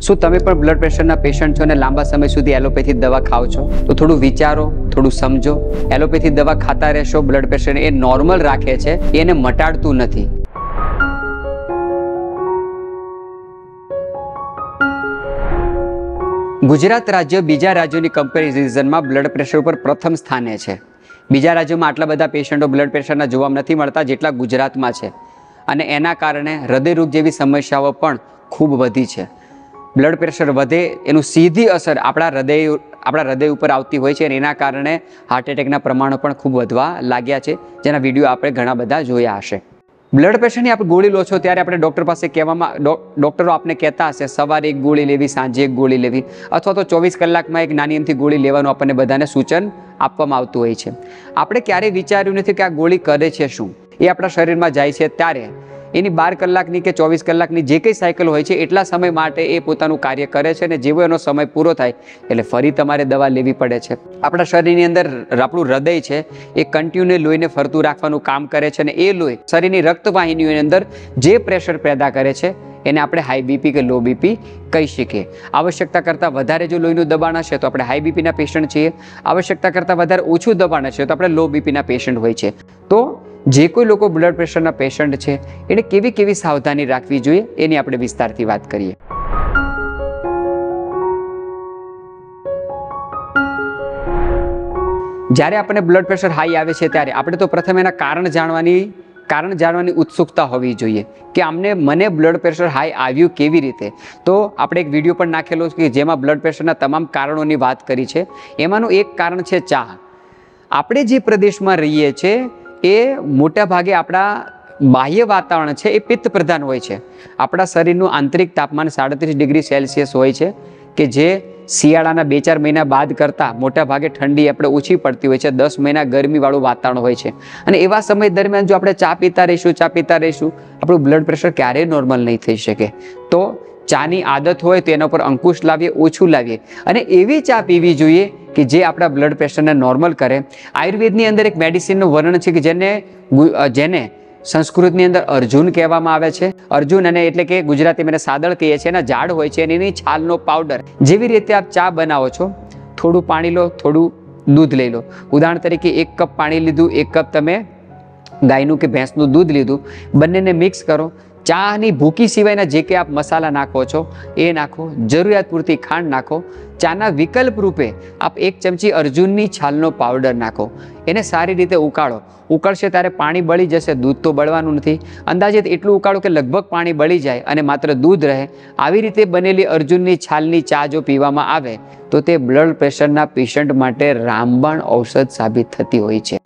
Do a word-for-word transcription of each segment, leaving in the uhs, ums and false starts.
શું તમે પણ બ્લડ પ્રેશરના પેશન્ટ છો અને લાંબા સમય સુધી એલોપેથી દવા ખાઓ છો? તો થોડું વિચારો, થોડું સમજો. એલોપેથી દવા ખાતા રહેશો, બ્લડ પ્રેશર એ નોર્મલ રાખે છે, એને મટાડતું નથી. ગુજરાત રાજ્ય બીજા રાજ્યોની કમ્પેરિઝનમાં બ્લડ પ્રેશર ઉપર પ્રથમ સ્થાને છે. બીજા રાજ્યોમાં આટલા બધા પેશન્ટો બ્લડ પ્રેશરના જોવા નથી મળતા જેટલા ગુજરાતમાં છે, અને એના કારણે હૃદયરોગ જેવી સમસ્યાઓ પણ ખૂબ વધી છે. બ્લડ પ્રેશર વધે એનું સીધી અસર આપણા હૃદય આપણા હૃદય ઉપર આવતી હોય છે, અને એના કારણે હાર્ટ એટેકના પ્રમાણો પણ ખૂબ વધવા લાગ્યા છે, જેના વિડીયો આપણે ઘણા બધા જોયા હશે. બ્લડ પ્રેશરની આપણે ગોળી લો છો ત્યારે આપણે ડૉક્ટર પાસે કહેવામાં ડૉક્ટરો આપને કહેતા હશે સવારે એક ગોળી લેવી, સાંજે એક ગોળી લેવી, અથવા તો ચોવીસ કલાકમાં એક નાની અમથી ગોળી લેવાનું આપણને બધાને સૂચન આપવામાં આવતું હોય છે. આપણે ક્યારેય વિચાર્યું નથી કે આ ગોળી કરે છે શું. એ આપણા શરીરમાં જાય છે ત્યારે એની બાર કલાકની કે ચોવીસ કલાકની જે કંઈ સાયકલ હોય છે એટલા સમય માટે એ પોતાનું કાર્ય કરે છે, અને જેવો એનો સમય પૂરો થાય એટલે ફરી તમારે દવા લેવી પડે છે. આપણા શરીરની અંદર આપણું હૃદય છે એ કન્ટિન્યુ લોહીને ફરતું રાખવાનું કામ કરે છે, અને એ લોહી શરીરની રક્તવાહિનીઓની અંદર જે પ્રેશર પેદા કરે છે એને આપણે હાઈ બીપી કે લો બીપી કહી શકીએ. આવશ્યકતા કરતાં વધારે જો લોહીનું દબાણ હશે તો આપણે હાઈ બીપીના પેશન્ટ છીએ. આવશ્યકતા કરતાં વધારે ઓછું દબાણ હશે તો આપણે લો બીપીના પેશન્ટ હોય છે. તો જે કોઈ લોકો બ્લડ પ્રેશરના પેશન્ટ છે એને કેવી કેવી સાવધાની રાખવી જોઈએ એની આપણે વિસ્તારથી વાત કરીએ. જ્યારે આપણને બ્લડ પ્રેશર હાઈ આવે છે ત્યારે આપણે તો પ્રથમ એના કારણ જાણવાની કારણ જાણવાની ઉત્સુકતા હોવી જોઈએ કે આમને મને બ્લડ પ્રેશર હાઈ આવ્યું કેવી રીતે. તો આપણે એક વિડીયો પણ નાખેલો છે કે જેમાં બ્લડ પ્રેશરના તમામ કારણોની વાત કરી છે. એમાંનું એક કારણ છે ચા. આપણે જે પ્રદેશમાં રહીએ છીએ એ મોટા ભાગે આપણા બાહ્ય વાતાવરણ છે એ પિત્ત પ્રધાન હોય છે. આપણા શરીરનું આંતરિક તાપમાન સાડત્રીસ ડિગ્રી સેલ્સિયસ હોય છે, કે જે શિયાળાના બે ચાર મહિના બાદ કરતાં મોટા ભાગે ઠંડી આપણે ઓછી પડતી હોય છે. દસ મહિના ગરમીવાળું વાતાવરણ હોય છે, અને એવા સમય દરમિયાન જો આપણે ચા પીતા રહીશું ચા પીતા રહીશું આપણું બ્લડ પ્રેશર ક્યારેય નોર્મલ નહીં થઈ શકે. તો ચાની આદત હોય તો એના પર અંકુશ લાવીએ, ઓછું લાવીએ, અને એવી ચા પીવી જોઈએ કે જે આપણા બ્લડ પ્રેશરને નોર્મલ કરે. આયુર્વેદની અંદર એક મેડિસિનનું વર્ણન છે કે જેને જેને સંસ્કૃતની અંદર અર્જુન કહેવામાં આવે છે. અર્જુન અને એટલે કે ગુજરાતીમાં એને સાદળ કહીએ છીએ, એના ઝાડ હોય છે અને એની છાલનો પાવડર. જેવી રીતે આપ ચા બનાવો છો, થોડું પાણી લો, થોડું દૂધ લઈ લો. ઉદાહરણ તરીકે એક કપ પાણી લીધું, એક કપ તમે ગાયનું કે ભેંસનું દૂધ લીધું, બંનેને મિક્સ કરો. ચાની ભૂકી સિવાયના જે કે આપ મસાલા નાખો છો એ નાખો, જરૂરિયાત પૂરતી ખાંડ નાખો. ચાના વિકલ્પ રૂપે આપ એક ચમચી અર્જુનની છાલનો પાવડર નાખો. એને સારી રીતે ઉકાળો. ઉકળશે ત્યારે પાણી બળી જશે, દૂધ તો બળવાનું નથી. અંદાજિત એટલું ઉકાળો કે લગભગ પાણી બળી જાય અને માત્ર દૂધ રહે. આવી રીતે બનેલી અર્જુનની છાલની ચા જો પીવામાં આવે તો તે બ્લડ પ્રેશરના પેશન્ટ માટે રામબાણ ઔષધ સાબિત થતી હોય છે.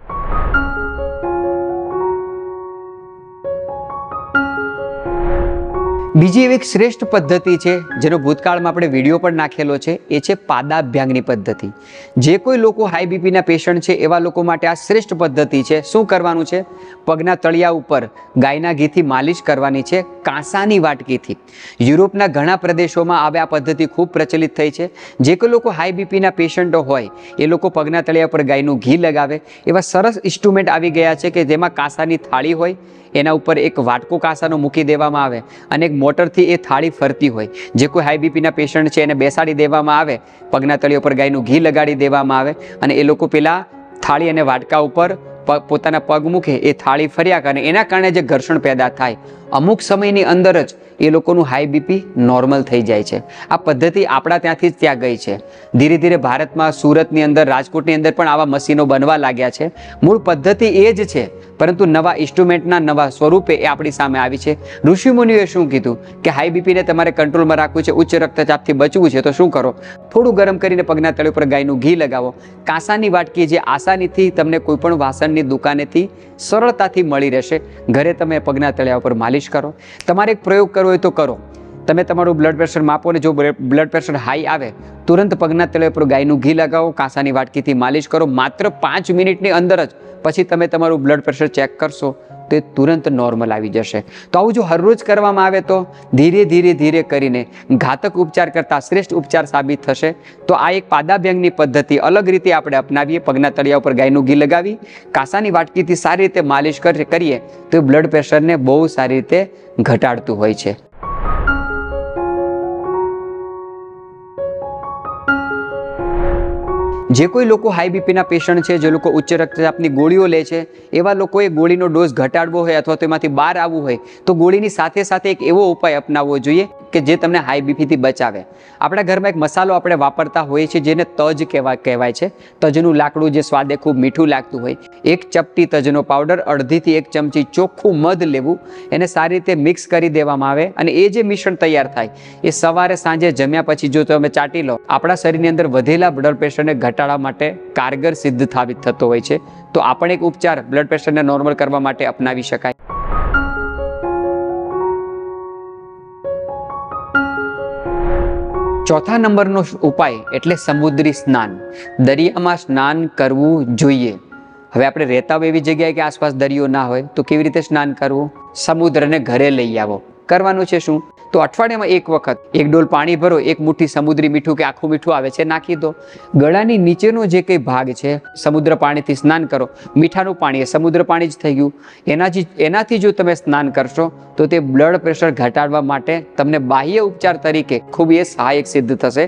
બીજી એવી એક શ્રેષ્ઠ પદ્ધતિ છે જેનો ભૂતકાળમાં આપણે વિડીયો પણ નાખેલો છે, એ છે પાદાભ્યાંગની પદ્ધતિ. જે કોઈ લોકો હાઈ બીપીના પેશન્ટ છે એવા લોકો માટે આ શ્રેષ્ઠ પદ્ધતિ છે. શું કરવાનું છે? પગના તળિયા ઉપર ગાયના ઘીથી માલિશ કરવાની છે, કાંસાની વાટકીથી. યુરોપના ઘણા પ્રદેશોમાં હવે આ પદ્ધતિ ખૂબ પ્રચલિત થઈ છે. જે કોઈ લોકો હાઈ બીપીના પેશન્ટો હોય એ લોકો પગના તળિયા પર ગાયનું ઘી લગાવે. એવા સરસ ઇન્સ્ટ્રુમેન્ટ આવી ગયા છે કે જેમાં કાંસાની થાળી હોય, એના ઉપર એક વાટકો કાંસાનો મૂકી દેવામાં આવે અને એક મોટરથી એ થાળી ફરતી હોય. જે કોઈ હાઈ બીપીના પેશન્ટ છે એને બેસાડી દેવામાં આવે, પગના તળિયા ઉપર ગાયનું ઘી લગાડી દેવામાં આવે, અને એ લોકો પેલા થાળી અને વાટકા ઉપર પોતાના પગ મૂકે, એ થાળી ફર્યા કરે. એના કારણે જે ઘર્ષણ પેદા થાય અમુક સમયની અંદર જ એ લોકોનું હાઈ બીપી નોર્મલ થઈ જાય છે. આ પદ્ધતિ આપણા ત્યાંથી જ ત્યાં ગઈ છે. ધીરે ધીરે ભારતમાં સુરતની અંદર, રાજકોટની અંદર પણ આવા મશીનો બનવા લાગ્યા છે. મૂળ પદ્ધતિ એ જ છે, પરંતુ નવા ઇન્સ્ટ્રુમેન્ટના નવા સ્વરૂપે એ આપણી સામે આવી છે. ઋષિમુનિઓએ શું કીધું કે હાઈ બીપીને તમારે કંટ્રોલમાં રાખવું છે, ઉચ્ચ રક્તચાપથી બચવું છે, તો શું કરો? થોડું ગરમ કરીને પગના તળિયા પર ગાયનું ઘી લગાવો. કાંસાની વાટકી જે આસાનીથી તમને કોઈ પણ વાસણની દુકાનેથી સરળતાથી મળી રહેશે, ઘરે તમે પગના તળિયા ઉપર માલિશ કરો. તમારે એક પ્રયોગ કરવો હોય તો કરો. તમે તમારું બ્લડ પ્રેશર માપો, અને જો બ્લડ પ્રેશર હાઈ આવે તુરંત પગના તળિયા પર ગાયનું ઘી લગાવો, કાંસાની વાટકીથી માલિશ કરો. માત્ર પાંચ મિનિટની અંદર જ પછી તમે તમારું બ્લડ પ્રેશર ચેક કરશો તો એ તુરંત નોર્મલ આવી જશે. તો આવું જો હરરોજ કરવામાં આવે તો ધીરે ધીરે ધીરે કરીને ઘાતક ઉપચાર કરતાં શ્રેષ્ઠ ઉપચાર સાબિત થશે. તો આ એક પાદાભ્યાંગની પદ્ધતિ અલગ રીતે આપણે અપનાવીએ. પગના તળિયા ઉપર ગાયનું ઘી લગાવી કાંસાની વાટકીથી સારી રીતે માલિશ કરીએ તો બ્લડ પ્રેશરને બહુ સારી રીતે ઘટાડતું હોય છે. જે કોઈ લોકો હાઈ બીપીના પેશન્ટ છે, જે લોકો ઉચ્ચ રક્તચાપની ગોળીઓ લે છે, એવા લોકોએ ગોળીનો ડોઝ ઘટાડવો હોય અથવા તો એમાંથી બહાર આવવું હોય તો ગોળીની સાથે સાથે એક એવો ઉપાય અપનાવવો જોઈએ કે જે તમને હાઈ બીપીથી બચાવે. આપણા ઘરમાં એક મસાલો આપણે વાપરતા હોઈએ છીએ જેને તજ કહેવા કહેવાય છે. તજનું લાકડું જે સ્વાદે ખૂબ મીઠું લાગતું હોય. એક ચપટી તજનો પાવડર, અડધીથી એક ચમચી ચોખ્ખું મધ લેવું, એને સારી રીતે મિક્સ કરી દેવામાં આવે અને એ જે મિશ્રણ તૈયાર થાય એ સવારે સાંજે જમ્યા પછી જો તમે ચાટી લો, આપણા શરીરની અંદર વધેલા બ્લડ પ્રેશરને ઘટાડવા માટે કારગર સિદ્ધ સાબિત થતો હોય છે. તો આ પણ એક ઉપચાર બ્લડ પ્રેશરને નોર્મલ કરવા માટે અપનાવી શકાય. ચોથા નંબરનો ઉપાય એટલે સમુદ્રી સ્નાન. દરિયામાં સ્નાન કરવું જોઈએ. હવે આપણે રહેતા હોય એવી જગ્યાએ કે આસપાસ દરિયો ના હોય તો કેવી રીતે સ્નાન કરવું? સમુદ્રને ઘરે લઈ આવો. કરવાનું છે શું? તો અઠવાડિયામાં એક વખત એક ડોલ પાણી ભરો, એક મુઠ્ઠી સમુદ્રી મીઠું કે આખું મીઠું આવે છે નાખી દો. ગળાની નીચેનો જે કંઈ ભાગ છે, સમુદ્ર પાણીથી સ્નાન કરો. મીઠાનું પાણી એ સમુદ્ર પાણી જ થઈ ગયું. એનાથી એનાથી જો તમે સ્નાન કરશો તો તે બ્લડ પ્રેશર ઘટાડવા માટે તમને બાહ્ય ઉપચાર તરીકે ખૂબ એ સહાયક સિદ્ધ થશે.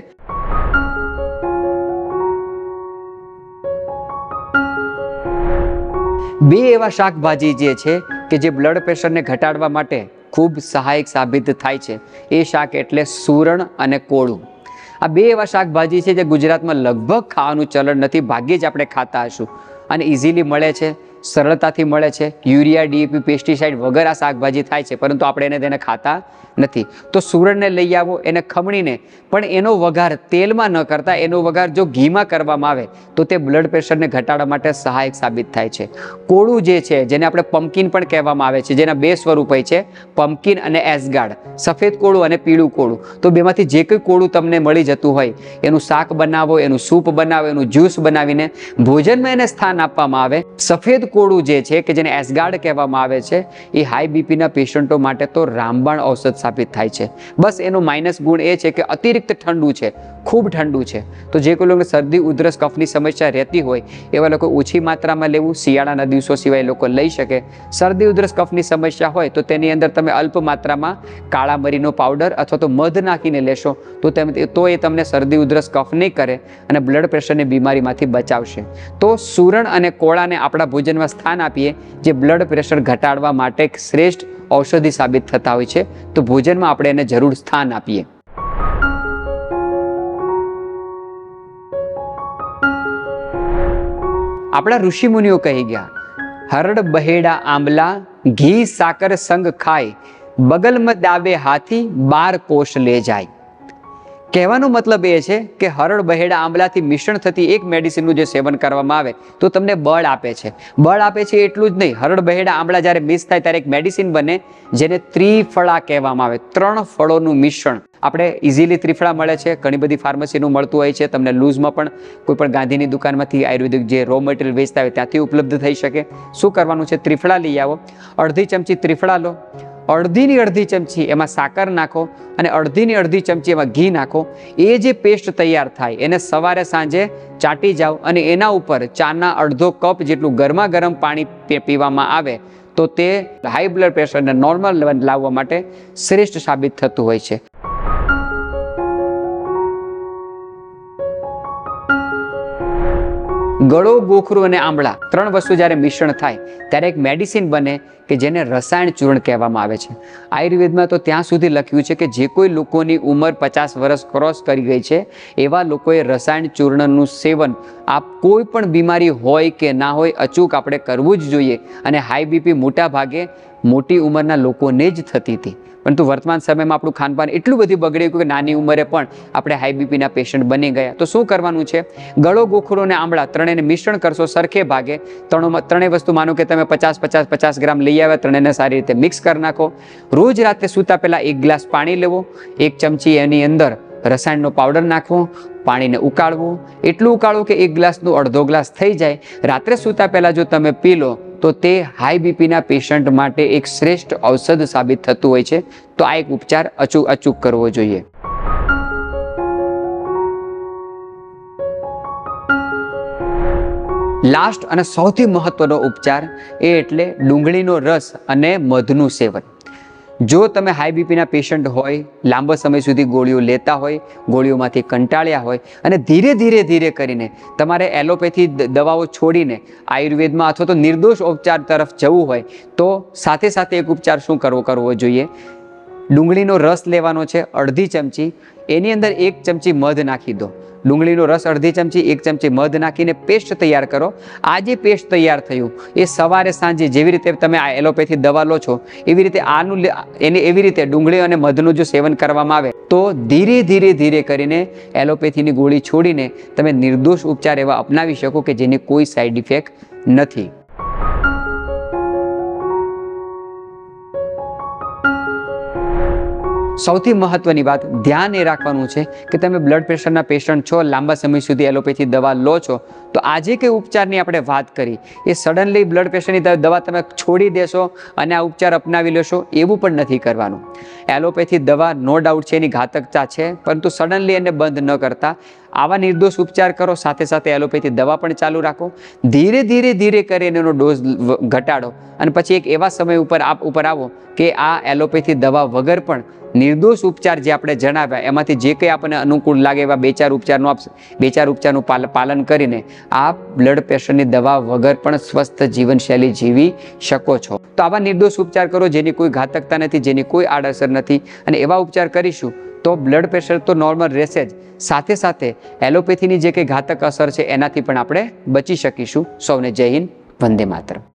બે એવા શાકભાજી જે છે કે જે બ્લડ પ્રેશરને ઘટાડવા માટે ખૂબ સહાયક સાબિત થાય છે, એ શાક એટલે સૂરણ અને કોળું. આ બે એવા શાકભાજી છે જે ગુજરાતમાં લગભગ ખાવાનું ચલણ નથી, ભાગ્યે જ આપણે ખાતા હશું અને ઇઝીલી મળે છે, સરળતાથી મળે છે. યુરિયા, ડીએપી, પેસ્ટિસાઇડ વગર આ શાકભાજી થાય છે, પરંતુ આપણે એને તેને ખાતા નથી. તો સૂરણને લઈ આવો, એને ખમણીને, પણ એનો વઘાર તેલમાં ન કરતા એનો વઘાર જો ઘીમાં કરવામાં આવે તો તે બ્લડ પ્રેશરને ઘટાડવા માટે સહાયક સાબિત થાય છે. કોળું જે છે, જેને આપણે પમ્પકિન પણ કહેવામાં આવે છે, જેના બે સ્વરૂપ હોય છે, પમ્પકિન અને એસગાર્ડ. સફેદ કોળું અને પીળું કોળું. તો બેમાંથી જે કંઈ કોળું તમને મળી જતું હોય એનું શાક બનાવો, એનું સૂપ બનાવો, એનું જ્યુસ બનાવીને ભોજનમાં એને સ્થાન આપવામાં આવે. સફેદ કોળું જે છે કે જેને એસગાર્ડ કહેવામાં આવે છે, એ હાઈ બીપીના પેશન્ટો માટે તો રામબાણ ઔષધ સાબિત થાય છે. બસ એનો માઇનસ ગુણ એ છે કે અતિરિક્ત ઠંડુ છે, ખૂબ ઠંડુ છે. તો જે કોઈ લોકો શરદી, ઉધરસ, કફની સમસ્યા રહેતી હોય એવા લોકો ઓછી માત્રામાં લેવું. શિયાળાના દિવસો સિવાય લોકો લઈ શકે. શરદી, ઉધરસ, કફની સમસ્યા હોય તો તેની અંદર તમે અલ્પ માત્રામાં કાળા મરીનો પાવડર અથવા તો મધ નાખીને લેશો તો તેમ તો એ તમને શરદી, ઉધરસ, કફ નહીં કરે અને બ્લડ પ્રેશરની બીમારીમાંથી બચાવશે. તો સૂરણ અને કોળાને આપણા ભોજનમાં સ્થાન આપીએ, જે બ્લડ પ્રેશર ઘટાડવા માટે શ્રેષ્ઠ ઔષધિ સાબિત થતા હોય છે. તો ભોજનમાં આપણે એને જરૂર સ્થાન આપીએ. આપણા ઋષિમુનિઓ કહી ગયા, હરડ બહેડા આંબલા, ઘી સાકર સંગ ખાય, બગલમાં દાબે હાથી, બાર કોષ લે જાય. કહેવાનો મતલબ એ છે કે હરડ બહેડા આંબલાથી મિશ્રણ થતી એક મેડિસિનનું જે સેવન કરવામાં આવે તો તમને બળ આપે છે. બળ આપે છે એટલું જ નહીં, હરડ બહેડા આંબલા જ્યારે મિક્સ થાય ત્યારે એક મેડિસિન બને જેને ત્રિફળા કહેવામાં આવે. ત્રણ ફળોનું મિશ્રણ. આપણે ઇઝીલી ત્રિફળા મળે છે, ઘણી બધી ફાર્મસીનું મળતું હોય છે. તમને લૂઝમાં પણ કોઈ પણ ગાંધીની દુકાનમાંથી આયુર્વેદિક જે રો મટીરિયલ વેચતા હોય ત્યાંથી ઉપલબ્ધ થઈ શકે. શું કરવાનું છે? ત્રિફળા લઈ આવો. અડધી ચમચી ત્રિફળા લો. અડધીની અડધી ચમચી એમાં સાકર નાખો અને અડધીની અડધી ચમચી એમાં ઘી નાખો. એ જે પેસ્ટ તૈયાર થાય એને સવારે સાંજે ચાટી જાઓ અને એના ઉપર ચાના અડધો કપ જેટલું ગરમા ગરમ પાણી પીવામાં આવે તો તે હાઈ બ્લડ પ્રેશરને નોર્મલ લાવવા માટે શ્રેષ્ઠ સાબિત થતું હોય છે. ગળો, ગોખરું અને આંબળા ત્રણ વસ્તુ જ્યારે મિશ્રણ થાય ત્યારે એક મેડિસિન બને કે જેને રસાયણ ચૂર્ણ કહેવામાં આવે છે. આયુર્વેદમાં તો ત્યાં સુધી લખ્યું છે કે જે કોઈ લોકોની ઉંમર પચાસ વર્ષ ક્રોસ કરી ગઈ છે એવા લોકોએ રસાયણ ચૂર્ણનું સેવન આ કોઈ પણ બીમારી હોય કે ના હોય અચૂક આપણે કરવું જ જોઈએ. અને હાઈ બીપી મોટા ભાગે મોટી ઉંમરના લોકોને જ થતી હતી, પરંતુ વર્તમાન સમયમાં આપણું ખાનપાન એટલું બધું બગડી ગયું કે નાની ઉંમરે પણ આપણે હાઈ બીપીના પેશન્ટ બની ગયા. તો શું કરવાનું છે? ગળો, ગોખરો અને આંબળા ત્રણેયને મિશ્રણ કરશો સરખે ભાગે. ત્રણોમાં ત્રણેય વસ્તુ માનો કે તમે પચાસ પચાસ પચાસ ગ્રામ લઈ આવ્યા, ત્રણેયને સારી રીતે મિક્સ કરી નાખો. રોજ રાત્રે સૂતા પહેલાં એક ગ્લાસ પાણી લેવો, એક ચમચી એની અંદર રસાયણનો પાવડર નાખવો, પાણીને ઉકાળવું. એટલું ઉકાળવું કે એક ગ્લાસનું અડધો ગ્લાસ થઈ જાય. રાત્રે સૂતા પહેલાં જો તમે પી લો તો તે હાઈ બીપીના પેશન્ટ માટે એક શ્રેષ્ઠ ઔષધ સાબિત થતું હોય છે. તો આ એક ઉપચાર અચૂક અચૂક કરવો જોઈએ. લાસ્ટ અને સૌથી મહત્વનો ઉપચાર એ એટલે ડુંગળીનો રસ અને મધનું સેવન. જો તમે હાઈ બીપીના પેશન્ટ હોય, લાંબા સમય સુધી ગોળીઓ લેતા હોય, ગોળીઓમાંથી કંટાળ્યા હોય અને ધીરે ધીરે ધીરે કરીને તમારે એલોપેથી દવાઓ છોડીને આયુર્વેદમાં અથવા તો નિર્દોષ ઉપચાર તરફ જવું હોય તો સાથે સાથે એક ઉપચાર શું કરવો કરવો જોઈએ? ડુંગળીનો રસ લેવાનો છે અડધી ચમચી, એની અંદર એક ચમચી મધ નાખી દો. ડુંગળીનો રસ અડધી ચમચી, એક ચમચી મધ નાખીને પેસ્ટ તૈયાર કરો. આ જે પેસ્ટ તૈયાર થયું એ સવારે સાંજે જેવી રીતે તમે આ એલોપેથી દવા લો છો એવી રીતે આનું એને એવી રીતે ડુંગળી અને મધનું જો સેવન કરવામાં આવે તો ધીરે ધીરે ધીરે કરીને એલોપેથીની ગોળી છોડીને તમે નિર્દોષ ઉપચાર એવા અપનાવી શકો કે જેની કોઈ સાઈડ ઇફેક્ટ નથી. સૌથી મહત્વની વાત ધ્યાન એ રાખવાનું છે કે તમે બ્લડ પ્રેશરના પેશન્ટ છો, લાંબા સમય સુધી એલોપેથી દવા લો છો, તો આજે કઈ ઉપચારની આપણે વાત કરી એ સડનલી બ્લડ પ્રેશરની દવા તમે છોડી દેશો અને આ ઉપચાર અપનાવી લેશો એવું પણ નથી કરવાનું. એલોપેથી દવા નો ડાઉટ છે એની ઘાતકતા છે, પરંતુ સડનલી એને બંધ ન કરતા આવા નિર્દોષ ઉપચાર કરો, સાથે સાથે એલોપેથી દવા પણ ચાલુ રાખો. ધીરે ધીરે ધીરે કરીને એનો ડોઝ ઘટાડો અને પછી એક એવા સમય ઉપર આપ ઉપર આવો કે આ એલોપેથી દવા વગર પણ નિર્દોષ ઉપચાર જે આપણે જણાવ્યા એમાંથી જે કંઈ આપણને અનુકૂળ લાગે એવા બે ચાર ઉપચારનું આપ બે ચાર ઉપચારનું પાલન કરીને આપ બ્લડ પ્રેશરની દવા વગર પણ સ્વસ્થ જીવનશૈલી જીવી શકો છો. તો આવા નિર્દોષ ઉપચાર કરો જેની કોઈ ઘાતકતા નથી, જેની કોઈ આડઅસર નથી, અને એવા ઉપચાર કરીશું તો બ્લડ પ્રેશર તો નોર્મલ રહેશે જ, સાથે સાથે એલોપેથીની જે કંઈ ઘાતક અસર છે એનાથી પણ આપણે બચી શકીશું. સૌને જય હિન્દ, વંદે માતરમ.